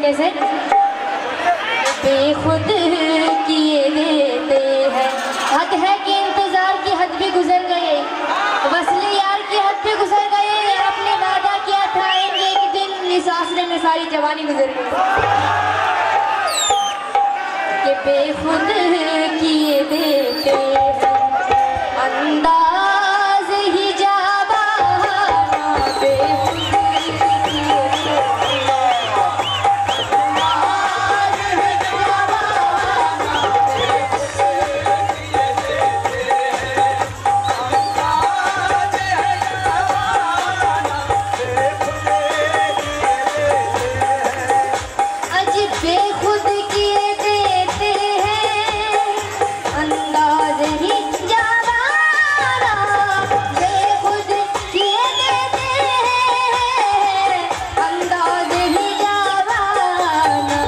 कैसे? बेखुद किए देते हैं, हद है कि इंतजार की हद भी गुजर गए, वस्ले यार की हद भी गुजर गए, अपने वादा किया था आएंगे एक दिन, इस आसरे में सारी जवानी गुजर गई। कि बेखुद किए देते हैं, अंदाज ही जाबाना, बेखुद किए देते हैं, अंदाज ही जाबाना, अज बेखुद किए देते हैं, अंदाज ही जाबाना, बेखुद किए देते हैं, अंदाज ही जाबाना।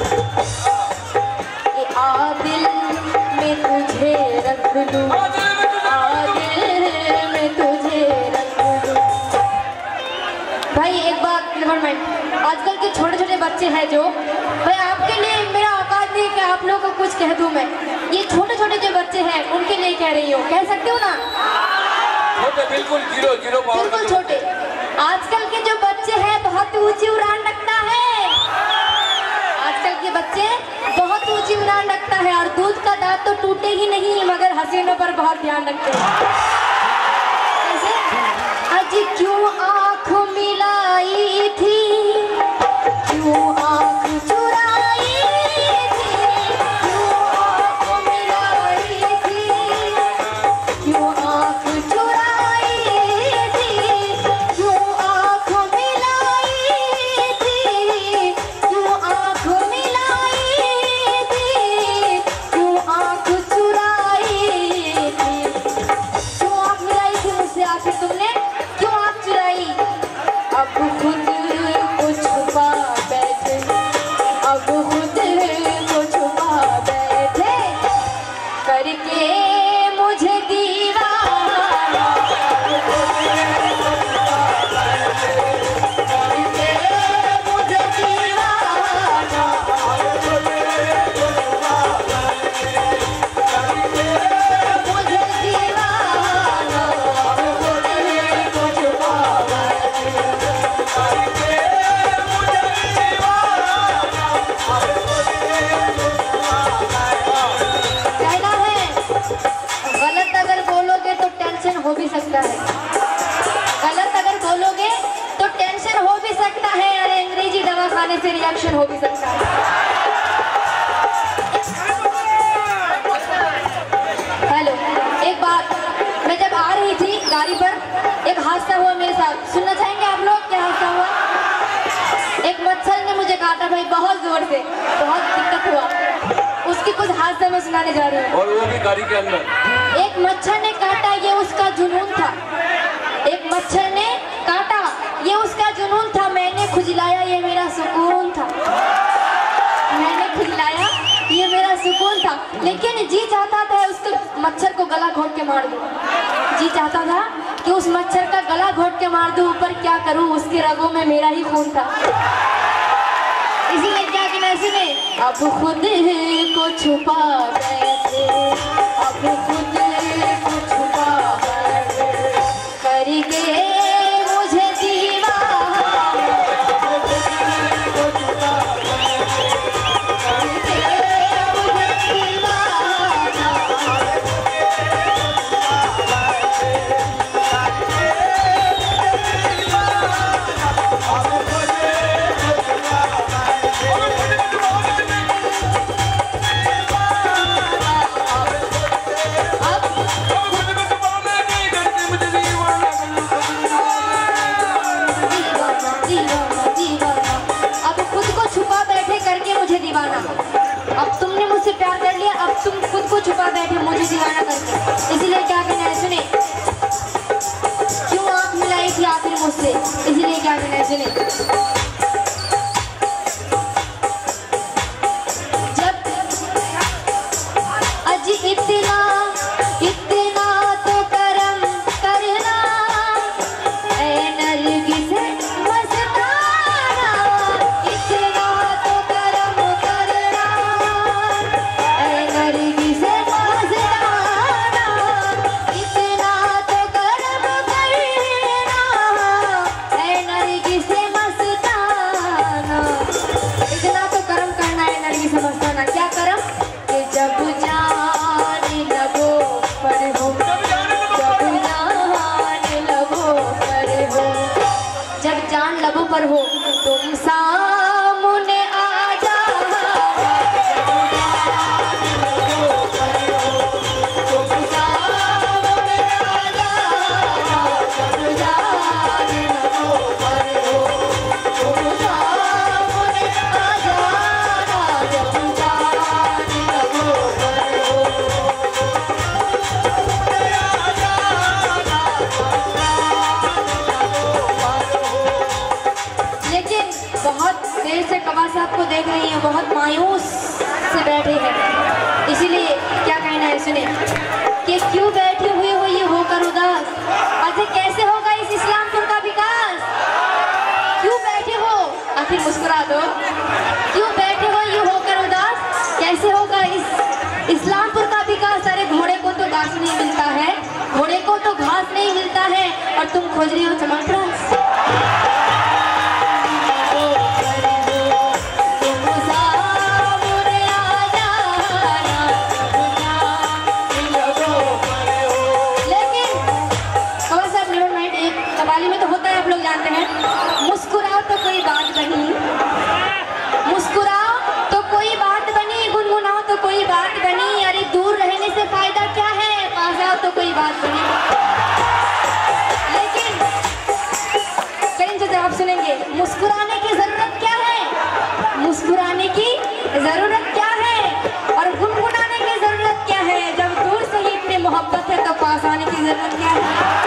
ये आदिल में तुझे रख लूं, आदिल में तुझे रख लूं। भाई एक बात गवर्नमेंट, आजकल के छोटे छोटे बच्चे हैं जो, भाई आपके लिए मेरा औकात नहीं कि आप लोगों को कुछ कह दूं मैं, ये छोटे छोटे जो बच्चे हैं उनके लिए कह रही हूँ, कह सकती हूँ ना? छोटे, बिल्कुल जीरो जीरो पावर, बिल्कुल छोटे। आजकल के जो बच्चे हैं बहुत ऊंची उड़ान रखता है, आजकल के बच्चे बहुत ऊंची उड़ान रखता है, और दूध का दांत तो टूटे ही नहीं मगर हसीनों पर बहुत ध्यान रखते हैं। कैसे? आज क्यों आँख मिलाई थी, क्यों आँख चुराई थी, क्यों आँख मिलाई थी, क्यों आँख चुराई थी, क्यों आँख मिलाई थी, क्यों आँख मिलाई थी, क्यों आँख चुराई थी, क्यों आँख मिलाई थी मुझसे आखिर तुमने, क्यों आँख चुराई? अब खुद को छुपा बैठे, अब खुद को छुपा बैठे, करके मुझे दीवाना, करके मुझे दीवाना, मुझे दीवाना, को छुपा बैठे। कहना है गलत अगर बोलोगे तो टेंशन हो भी सकता है, गलत अगर बोलोगे तो टेंशन हो भी सकता है, अरे अंग्रेजी दवा खाने से रिएक्शन हो भी सकता है। हेलो, एक बात, मैं जब आ रही थी गाड़ी पर एक हादसा हुआ मेरे साथ, सुनना चाहेंगे आप लोग क्या हादसा हुआ? एक मच्छर ने मुझे काटा भाई, बहुत जोर से, बहुत दिक्कत हुआ, उसकी कुछ हादसा मैं सुनाने जा रही हूँ। और वो भी गाड़ी के अंदर। एक मच्छर ने काटा, ये उसका जुनून था, एक मच्छर ने काटा, ये उसका जुनून था, मैंने खुजलाया ये मेरा सुकून था, मैंने खुजलाया ये मेरा सुकून था, लेकिन जी चाहता था उसके मच्छर को गला घोट के मार दूं, जी चाहता था कि उस मच्छर का गला घोट के मार दूं, ऊपर क्या करूं, उसके रगों में मेरा ही खून था। इसीलिए क्या कहना सुने, अब खुद को छुपा बैठे, अब खुद को छुपा बैठे, करके मुझे दीवाना, को छुपा बैठे, करके मुझे दीवाना, अब तुमने मुझसे प्यार कर लिया, अब तुम खुद को छुपा बैठे मुझे दीवाना करके, इसीलिए क्या कहना है सुने, क्यों आँख मिलाई थी आखिर मुझसे, इसीलिए क्या कहना है सुने। जब अज इतना इतना तो करम करना, ऐ नरगिस मस्ताना, इतना तो बहुत मायूस से बैठे हैं, इसीलिए क्या कहना है सुने कि क्यों बैठे हुए हो ये होकर उदास, आखिर कैसे होगा इस इस्लामपुर का विकास? क्यों बैठे हो, आखिर मुस्कुरा दो। क्यों बैठे हो ये होकर उदास, कैसे होगा इस इस्लामपुर का विकास? अरे घोड़े को तो घास नहीं मिलता है, घोड़े को तो घास नहीं मिलता है, और तुम खोज रही हो चमकरास। कव्वाली में तो होता है, आप लोग जानते हैं, मुस्कुराओ तो कोई बात बनी, मुस्कुराओ तो कोई बात बनी, गुनगुनाओ तो कोई बात बनी, अरे दूर रहने से फायदा क्या है, पास आओ तो कोई बात बनी। लेकिन करीम से आप सुनेंगे, मुस्कुराने की जरूरत क्या है, मुस्कुराने की जरूरत क्या है, और गुनगुनाने की जरूरत क्या है? जब दूर से ही इतनी मोहब्बत है तो पास आने की जरूरत क्या है?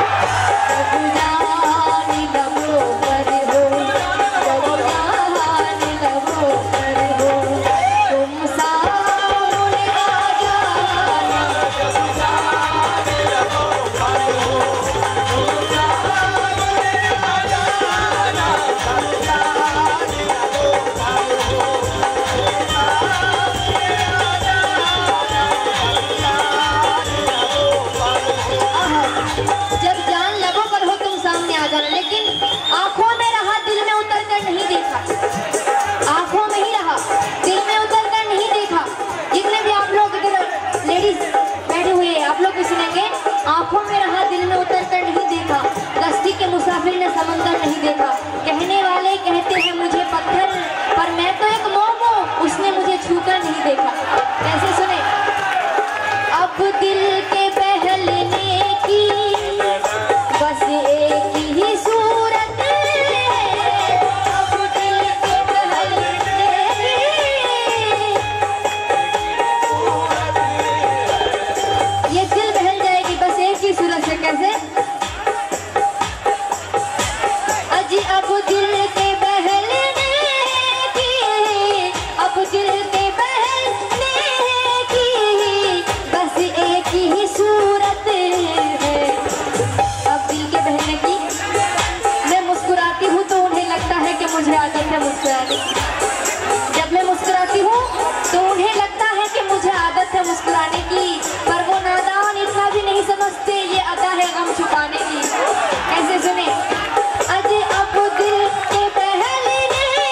आंखों में रहा दिल में उतर कर नहीं देखा, कश्ती के मुसाफिर ने समंदर नहीं देखा, कहने वाले कहते हैं मुझे पत्थर, पर मैं तो एक मोम हूँ, उसने मुझे छूकर नहीं देखा। कैसे सुने, अब दिल के बहलने की बस एक ही सूरत है, अब दिल के बहलने की ये दिल बहल जाएगी बस एक ही सूरत से। कैसे? अजी अब दिल के बहलने की, अब दिल के बहलने की बस एक ही सूरत है, अब दिल के बहलने की। मैं मुस्कुराती हूँ तो उन्हें लगता है कि मुझे आदत है मुस्कुराने की, जब मैं मुस्कुराती हूँ तो उन्हें लगता है कि मुझे आदत है मुस्कुराने की, पर वो नादान इतना भी नहीं समझते ये अदा है गम छुपाने की। कैसे सुने, अजी अब दिल के बहलने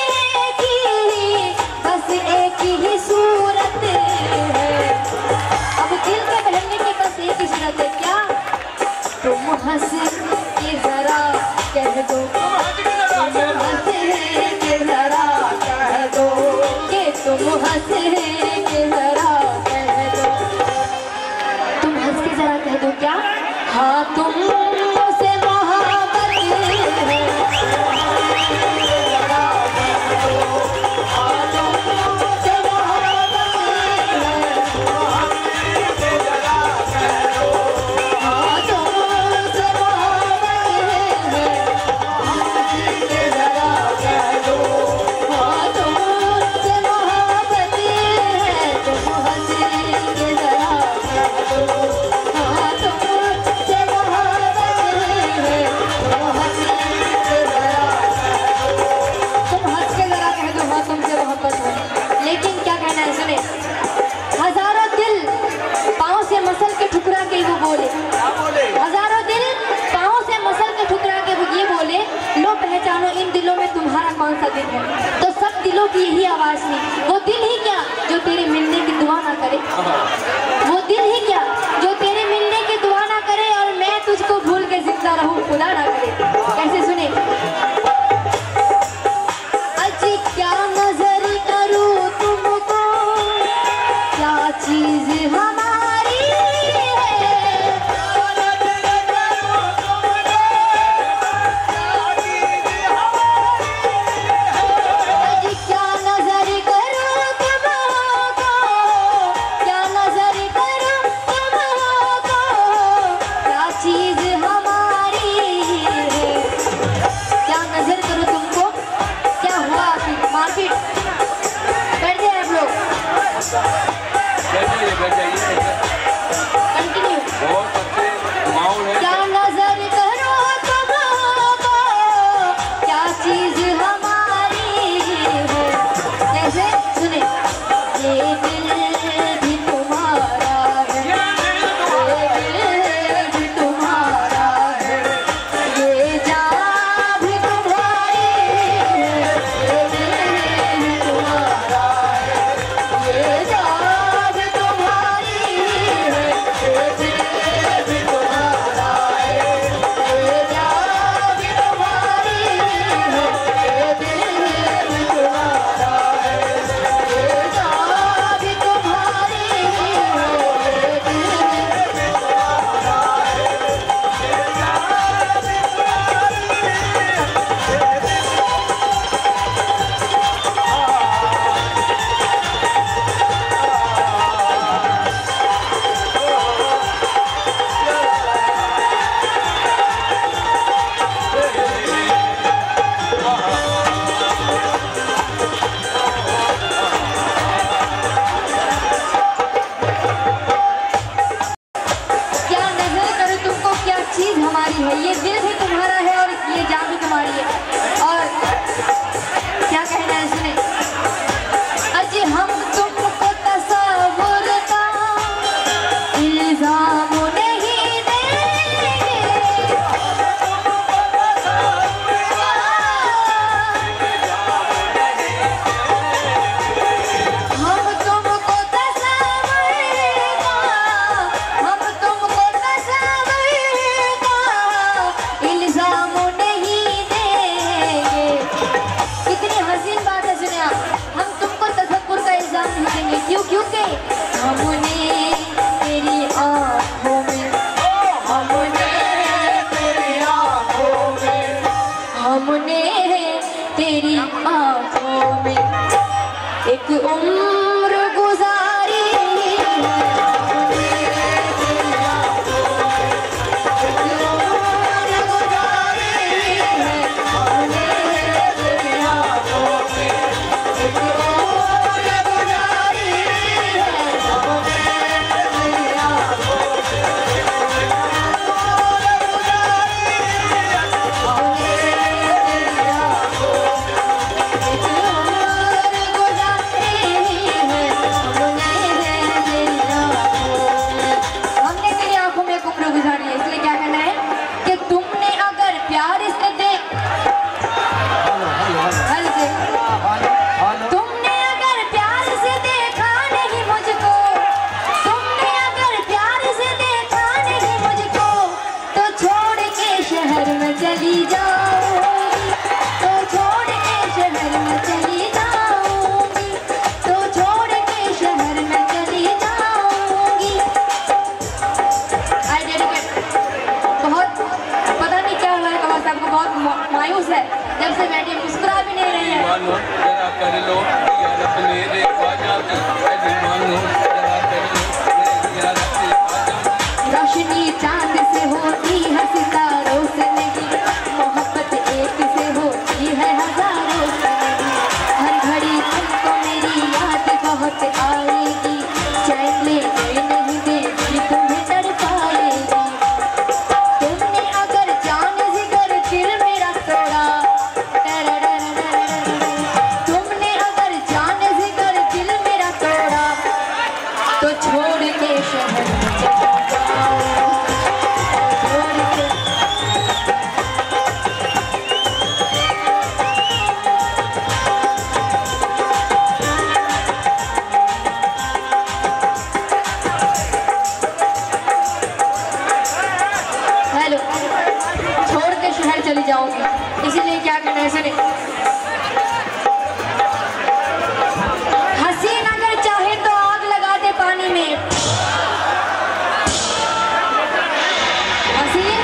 की बस एक ही सूरत है, अब दिल के बहलने की बस एक ही सूरत है। क्या? तुम हंस के जरा कह दो, तुम हंस के जरा कह दो, कि तुम हंस के जरा कह दो, तुम हंस के जरा कह दो। क्या? हाँ तुमसे मोहब्बत है, हाँ तुमसे मोहब्बत है, हाँ तुमसे मोहब्बत है, हाँ तुमसे जरा कह दो, हाँ तुमसे मोहब्बत है, तुम हंस के जरा कह दो, हाँ तुमसे मोहब्बत है, तुम हंस के जरा कह दो, तुम हंस के जरा कह दो, हाँ तुमसे मोहब्बत है। लेकिन क्या कहना है सुने, हजारों दिल पाँव से मसल के ठुकरा के वो बोले, हजारों दिल पाँव से मसल के ठुकरा के वो ये बोले, लो पहचानो इन दिलों में तुम्हारा कौन सा दिल है। तो सब दिलों की यही आवाज थी, वो दिल ही क्या जो तेरे मिलने की दुआ ना करे, वो दिल ही क्या जो तेरे मिलने की दुआ ना करे, और मैं तुझको भूल के जिंदा रहूं खुदा ना करे। कैसे सुने, अजी क्या नजर करूं तुमको, क्या चीज हमारी है, अजी क्या नजर करूं तुमको, क्या नजर मायूस है, जब से बैठी मुस्कुरा भी नहीं रही है। मानो जरा कर लो यार मेरे ख्वाजा की, मानो जरा कर लो यार रोशनी चांद से होती है सितारों से नहीं, मोहब्बत एक से होती है हजारों से नहीं। हर घड़ी तुमको मेरी याद बहुत आएगी, चैन लेने नहीं देगी तुम्हें तड़पाएगी। तुमने अगर जान जिगर दिल मेरा तोड़ा, तुमने अगर जान जिगर दिल मेरा तोड़ा, तो छोड़ के शहर में चला जाओ, छोड़ के। हेलो, छोड़ के शहर चली जाऊंगी, इसीलिए क्या करना है सुने। हसीन अगर चाहे तो आग लगा दे पानी में, हसीन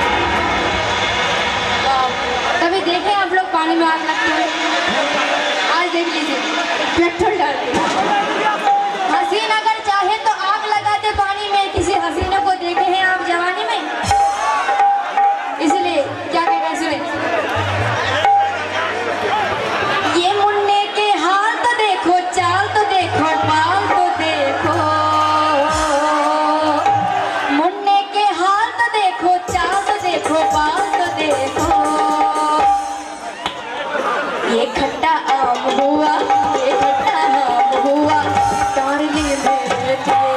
कभी देखे आप लोग पानी में आग लगते हुए? आज देख लीजिए, पेट्रोल डाल के। हसीन अगर चाहे तो आग लगा दे पानी में, किसी हसीना को देखे हैं आप जवानी में? इसलिए क्या कह रहे हैं सुने। ये मुन्ने के हाल तो देखो, चाल तो देखो, बाल तो देखो, मुन्ने के हाल तो देखो, चाल तो देखो, बाल तो देखो। ये खट्टा आम हुआ, ये खट्टा आम हुआ, डार्लिंग मेरे लिए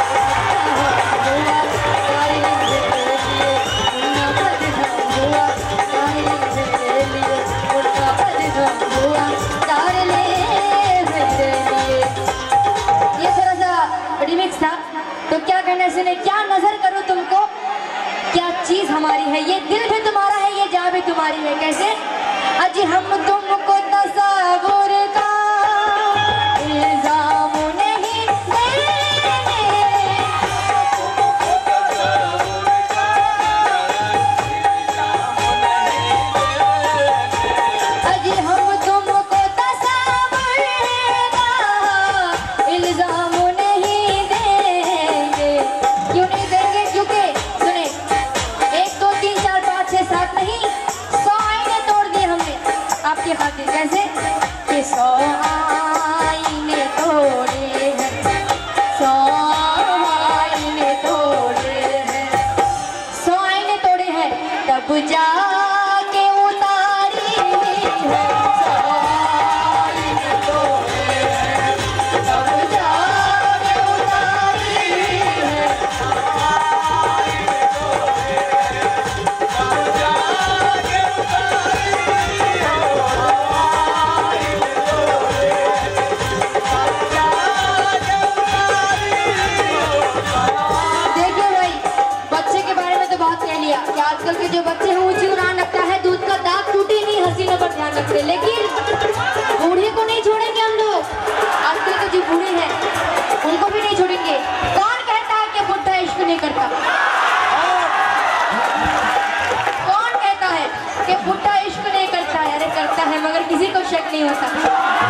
रिमिक्स था। तो क्या कहना सुने, क्या नजर करूं तुमको, क्या चीज हमारी है, ये दिल भी तुम्हारा है, ये जा भी तुम्हारी है। कैसे? अजी हम तुमको तसव्वुर का इल्जाम नहीं देंगे, अजी हम तुमको तसव्वुर का इल्जाम नहीं देंगे। क्यों नहीं देंगे? क्योंकि सुने, 1 2 3 4 5 6 7 नहीं, 100 आईने तोड़ दिए हमने आपके खातिर। कैसे? कि 100 आईने तोड़े हैं, 100 आईने तोड़े हैं, 100 आईने तोड़े हैं, तब जाके उतारी है, 100 आईने तोड़े हैं, तब जाके उतारी है। देखिए भाई, बच्चे के बारे में तो बात कह लिया कि आजकल के जो बच्चे हैं ऊंची उड़ान लगता है, दूध का दाग टूटी नहीं, हसीनों पर ध्यान रखते, लेकिन बूढ़े को नहीं छोड़ेंगे हम लोग। आजकल के जो बूढ़े हैं उनको भी नहीं छोड़ेंगे। कौन कहता है कि बुढ़ा इश्क नहीं करता? कौन कहता है कि बुढ़ा इश्क नहीं करता है? अरे करता है, मगर किसी को शक नहीं होता।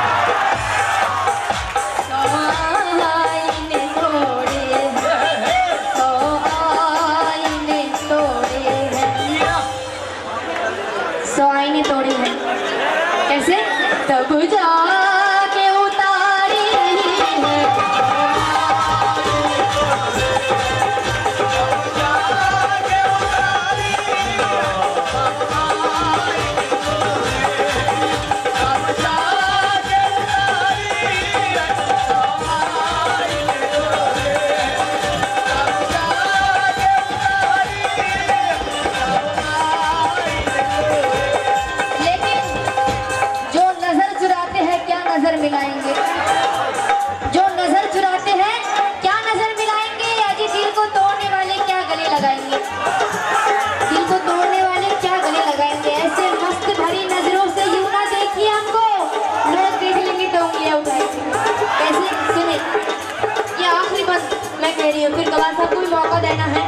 आईने तोड़े हैं, 100 आईने तोड़े हैं, 100 आईने तोड़े हैं। कैसे? तब जाके उतारी है, नजर मिलाएंगे, जो नजर चुराते हैं क्या नजर मिलाएंगे? अजी दिल को तोड़ने वाले क्या गले लगाएंगे, दिल को तोड़ने वाले क्या गले लगाएंगे। ऐसे मस्त भरी नजरों से यूं ना देखिए हमको, लोग देख लेंगे तो उंगलियां उठाएंगे। कैसे? सुने, ये आखिरी बात मैं कह रही हूँ, फिर गवाह साहब को भी मौका देना है।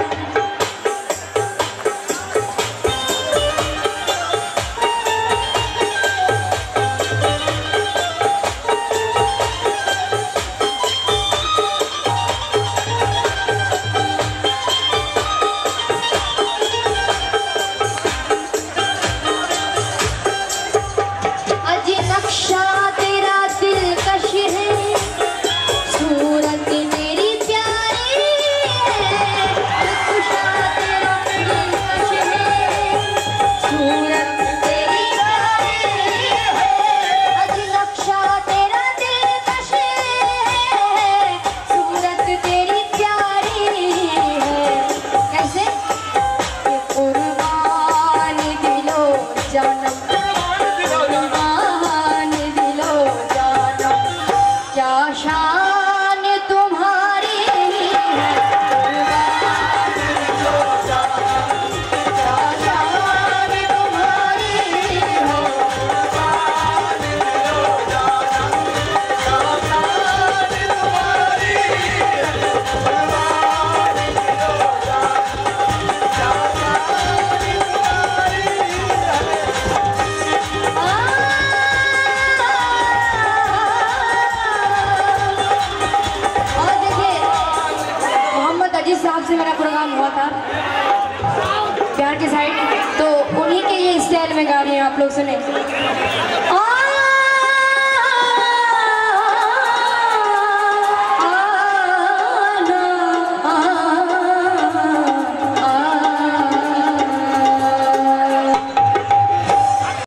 से मेरा प्रोग्राम हुआ था बिहार के साइड, तो उन्हीं के ये स्टाइल में गा रहे हैं आप लोग सुने।